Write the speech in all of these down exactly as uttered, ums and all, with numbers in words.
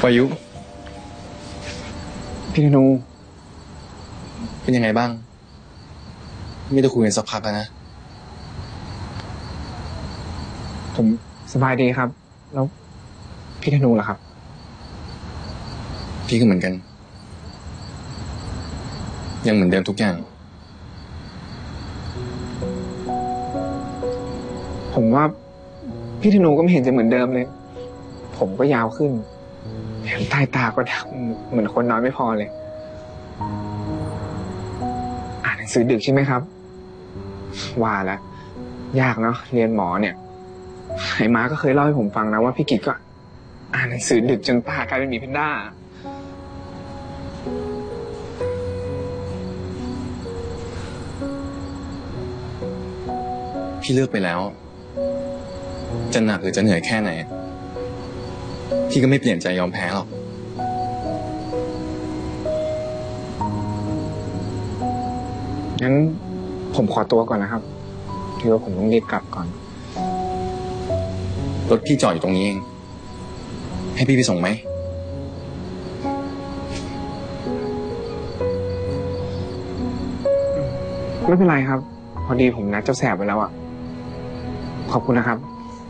วายุพี่ธนูเป็นยังไงบ้างไม่ได้คุยกันสักพักแล้วนะผมสบายดีครับแล้วพี่ธนูล่ะครับพี่ก็เหมือนกันยังเหมือนเดิมทุกอย่างผมว่าพี่ธนูก็ไม่เห็นจะเหมือนเดิมเลยผมก็ยาวขึ้นแถมใต้ตาก็ดำเหมือนคนนอนไม่พอเลยอ่านหนังสือดึกใช่ไหมครับว่าแล้วยากเนาะเรียนหมอเนี่ยไอ้ม้าก็เคยเล่าให้ผมฟังนะว่าพี่กิจก็อ่านหนังสือดึกจนตากลายเป็นหมีแพนด้าพี่เลือกไปแล้วจะหนักหรือจะเหนื่อยแค่ไหนพี่ก็ไม่เปลี่ยนใจยอมแพ้หรอกงั้นผมขอตัวก่อนนะครับถือว่าผมต้องรีบกลับก่อนรถพี่จอดอยู่ตรงนี้เองให้พี่ไปส่งไหมไม่เป็นไรครับพอดีผมนัดเจ้าแสบไว้แล้วอ่ะขอบคุณนะครับ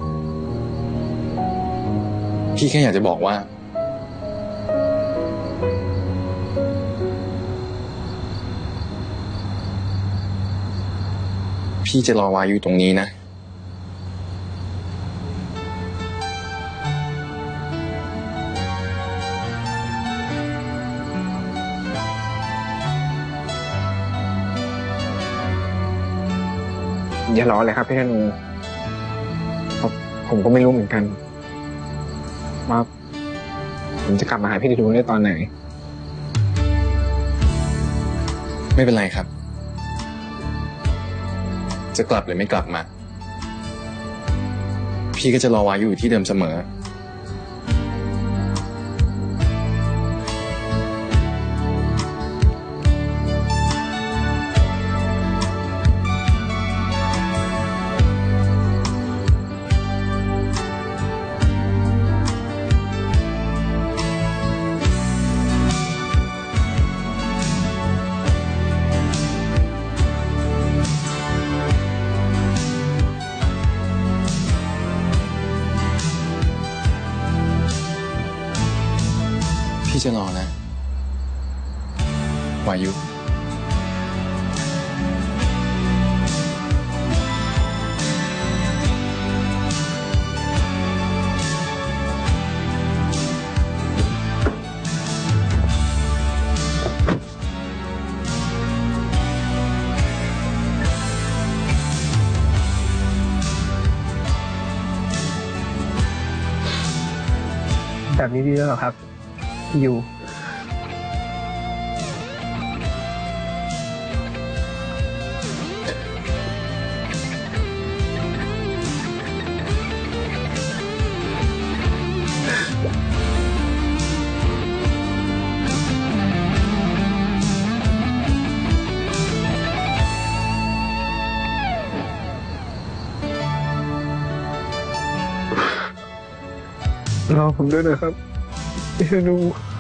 พี่แค่อยากจะบอกว่าพี่จะรอวาอยู่ตรงนี้นะอย่ารอเลยครับพี่ธนูผมก็ไม่รู้เหมือนกันว่าผมจะกลับมาหาพี่ธนูได้ตอนไหนไม่เป็นไรครับจะกลับหรือไม่กลับมาพี่ก็จะรอวาอยู่ที่เดิมเสมอพี่จะรอนะวายุแบบนี้ดีแล้วเหรอครับอยู่ รอผมด้วยนะครับพี่ธนู